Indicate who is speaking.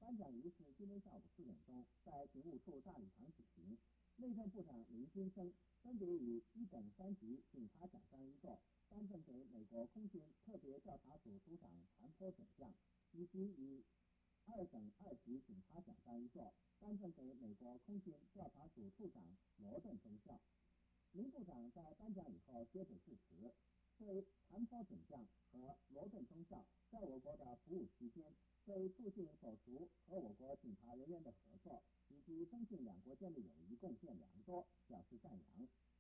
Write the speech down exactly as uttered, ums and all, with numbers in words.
Speaker 1: 颁奖仪式今天下午四点钟在警务处大礼堂举行。内政部长林金生分别以一等三级警察奖章一座颁赠给美国空军特别调查组组长谭坡准将，以及以二等二级警察奖章一座颁赠给美国空军调查组处长罗顿中校。林部长在颁奖以后接着致辞，对谭坡准将和罗顿中校在我国的服务期间对促进所属和我国警察人员的合作以及增进两国间的友谊贡献良多，表示赞扬。